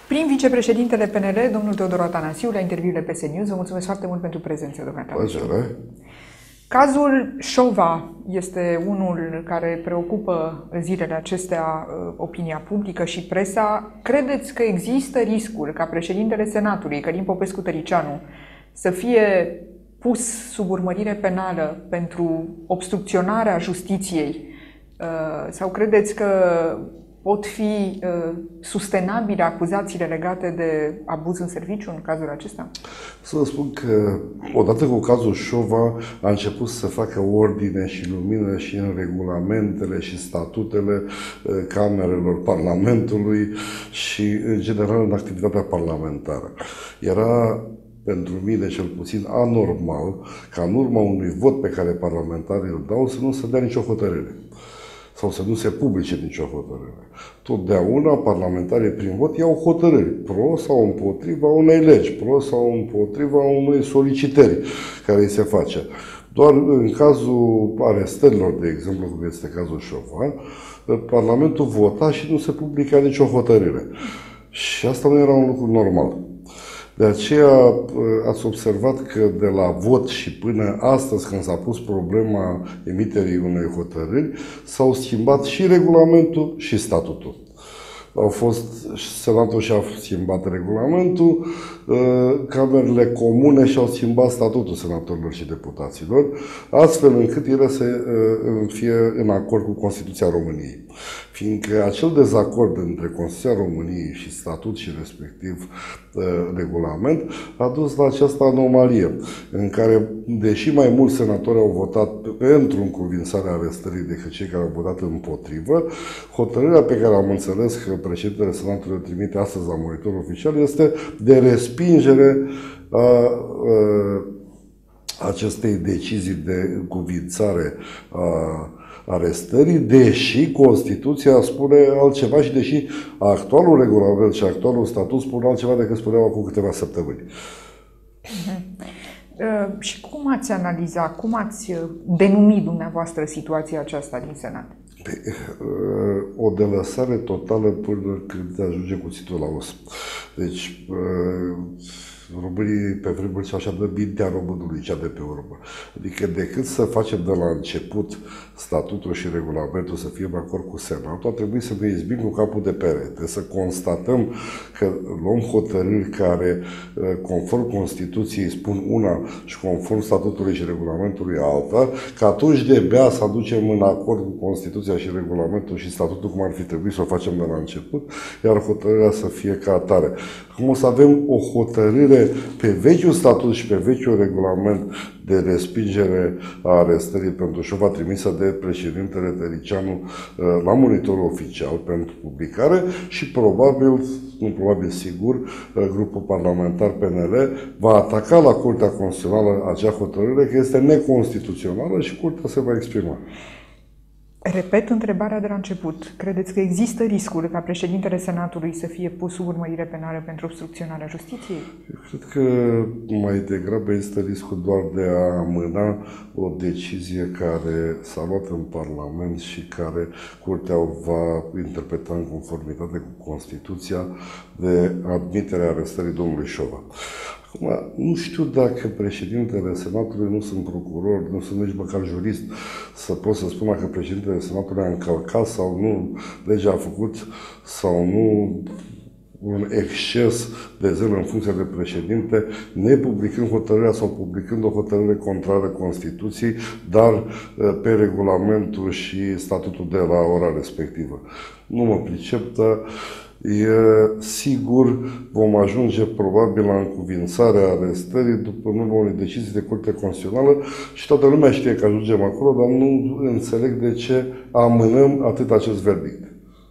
Prim vicepreședintele PNL, domnul Teodor Atanasiu, la interviurile PS News. Vă mulțumesc foarte mult pentru prezență, domnule Atanasiu. Cazul Șova este unul care preocupă zilele acestea opinia publică și presa. Credeți că există riscul ca președintele Senatului, Călin Popescu-Tăriceanu, să fie pus sub urmărire penală pentru obstrucționarea justiției? Sau credeți că pot fi sustenabile acuzațiile legate de abuz în serviciu în cazul acesta? Să vă spun că, odată cu cazul Șova, a început să facă ordine și lumină și în regulamentele și statutele camerelor Parlamentului și, în general, în activitatea parlamentară. Era, pentru mine, cel puțin, anormal ca în urma unui vot pe care parlamentarii îl dau să nu se dea nicio hotărâre sau să nu se publice nicio hotărâre. Totdeauna parlamentarii prin vot iau hotărâri pro sau împotriva unei legi, pro sau împotriva unei solicitări care îi se face. Doar în cazul arestărilor, de exemplu, cum este cazul Șova, Parlamentul vota și nu se publica nicio hotărâre. Și asta nu era un lucru normal. De aceea ați observat că de la vot și până astăzi, când s-a pus problema emiterii unei hotărâri, s-au schimbat și regulamentul și statutul. Senatul și-a schimbat regulamentul, camerele comune și-au schimbat statutul senatorilor și deputaților, astfel încât ele să fie în acord cu Constituția României. Fiindcă acel dezacord între Constituția României și statut și respectiv regulament a dus la această anomalie, în care, deși mai mulți senatori au votat pentru încuvințarea arestării decât cei care au votat împotrivă, hotărârea pe care am înțeles că președintele Senatului o trimite astăzi la monitorul oficial este de respingere a acestei decizii de încuvințare a arestării, deși Constituția spune altceva și deși actualul regulament și actualul statut spune altceva decât spuneau acum câteva săptămâni. Și cum ați analizat, cum ați denumit dumneavoastră situația aceasta din Senat? O delăsare totală până când ajunge cuțitul la os. Deci, românii pe vremuri și așa dă mintea românului cea de pe urmă. Adică decât să facem de la început statutul și regulamentul să fie în acord cu Senatul, a trebuit să ne izbim cu capul de perete, să constatăm că luăm hotărâri care, conform Constituției, spun una și conform statutului și regulamentului alta, că atunci de-abia să aducem în acord cu Constituția și regulamentul și statutul cum ar fi trebuit să o facem de la început, iar hotărârea să fie ca atare. Acum o să avem o hotărâre pe vechiul statut și pe vechiul regulament de respingere a arestării pentru Șova trimisă de președintele Tăriceanu la monitorul oficial pentru publicare și probabil, nu probabil sigur, grupul parlamentar PNL va ataca la Curtea Constituțională acea hotărâre că este neconstituțională și Curtea se va exprima. Repet întrebarea de la început. Credeți că există riscul ca președintele Senatului să fie pus sub urmărire penală pentru obstrucționarea justiției? Eu cred că mai degrabă este riscul doar de a amâna o decizie care s-a luat în Parlament și care Curtea o va interpreta în conformitate cu Constituția de admiterea arestării domnului Șova. Acum, nu știu dacă președintele Senatului, nu sunt procuror, nu sunt nici măcar jurist, să pot să spun dacă președintele Senatului a încălcat sau nu legea a făcut sau nu un exces de zel în funcție de președinte, nepublicând hotărârea sau publicând o hotărâre contrară Constituției, dar pe regulamentul și statutul de la ora respectivă. Nu mă pricep, dar sigur vom ajunge probabil la încuvințarea arestării după urma unei decizii de Curte Constituțională și toată lumea știe că ajungem acolo, dar nu înțeleg de ce amânăm atât acest verdict.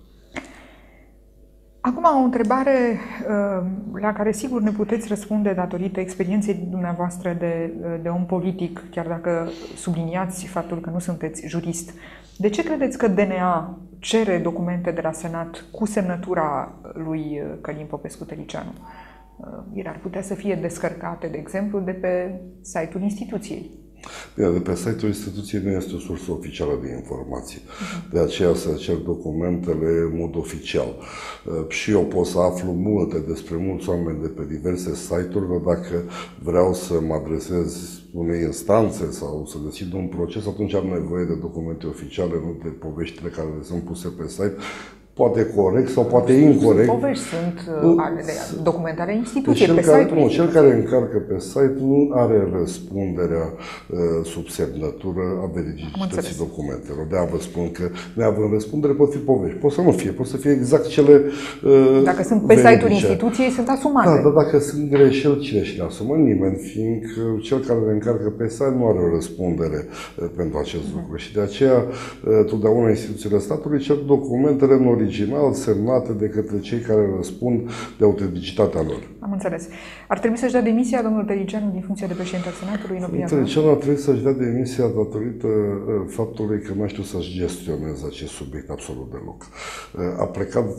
Acum o întrebare la care sigur ne puteți răspunde datorită experienței dumneavoastră de om politic, chiar dacă subliniați faptul că nu sunteți jurist. De ce credeți că DNA cere documente de la Senat cu semnătura lui Călin Popescu-Tăriceanu? Ele ar putea să fie descărcate, de exemplu, de pe site-ul instituției. Bine, de pe site-ul instituției nu este o sursă oficială de informații. De aceea să cer documentele în mod oficial. Și eu pot să aflu multe despre mulți oameni de pe diverse site-uri, dar dacă vreau să mă adresez unei instanțe sau să deschid un proces, atunci am nevoie de documente oficiale, nu de poveștile care sunt puse pe site. Poate corect sau poate incorect. Povești sunt documente ale instituției pe site-ul. Cel care încarcă pe site nu are răspunderea sub semnătură a veridicității documentelor. De-aia vă spun că neavând răspundere pot fi povești. Pot să nu fie, pot să fie exact cele dacă sunt pe site-ul instituției, sunt asumate. Da, dar dacă sunt greșeli, cine și le asumă? Nimeni, fiindcă cel care le încarcă pe site nu are o răspundere pentru acest lucru. Și de aceea, totdeauna instituțiile statului cer documentele în original semnate de către cei care răspund de autenticitatea lor. Am înțeles. Ar trebui să-și dea demisia domnul Tăricianu din funcția de președinte al Senatului în opinia voastră? Tăricianu ar trebui să-și dea demisia datorită faptului că nu știu să-și gestioneze acest subiect absolut deloc. A plecat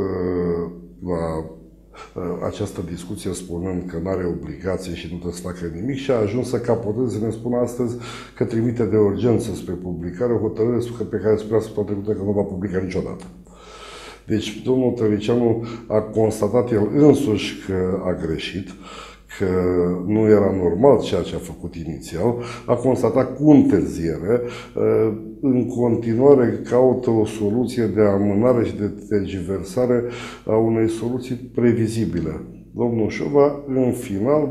la această discuție spunând că nu are obligații și nu trebuie să facă nimic și a ajuns să capoteze, ne spun astăzi, că trimite de urgență spre publicare o hotărâre pe care spunea săptămâna trecută că nu va publica niciodată. Deci domnul Tăricianu a constatat el însuși că a greșit, că nu era normal ceea ce a făcut inițial, a constatat cu întârziere, în continuare caută o soluție de amânare și de tergiversare a unei soluții previzibile. Domnul Șova, în final,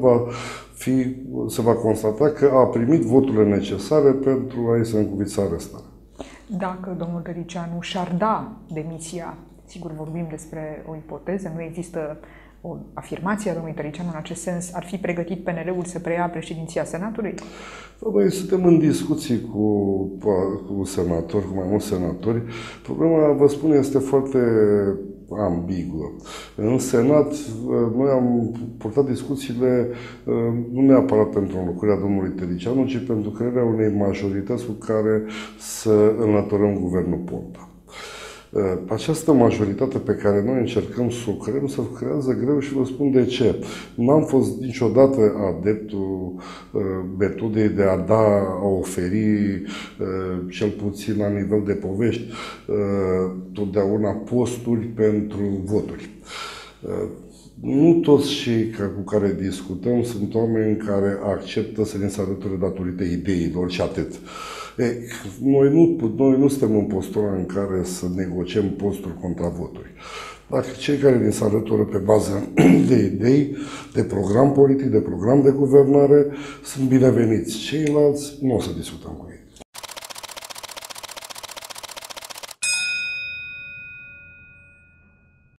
se va constata că a primit voturile necesare pentru a-i se încuvița arestarea. Dacă domnul Tăricianu și-ar da demisia, sigur vorbim despre o ipoteză, nu există o afirmație a domnului Tăricianu în acest sens, ar fi pregătit PNL-ul să preia președinția Senatului? Noi suntem în discuții cu senatori, cu mai mulți senatori. Problema, vă spun, este foarte ambiguă. În Senat, noi am purtat discuțiile nu neapărat pentru înlocuirea domnului Tăricianu, ci pentru crearea unei majorități cu care să înlăturăm guvernul Ponta. Această majoritate pe care noi încercăm să o creăm, se creează greu și vă spun de ce. N-am fost niciodată adeptul metodei de a oferi, cel puțin la nivel de povești, totdeauna posturi pentru voturi. Nu toți cei cu care discutăm sunt oameni care acceptă să ne se alăture datorită ideilor și atât. Noi nu suntem în postura în care să negociem posturi contra voturi. Dacă cei care ne se alătură pe bază de idei, de program politic, de program de guvernare, sunt bineveniți. Ceilalți nu o să discutăm cu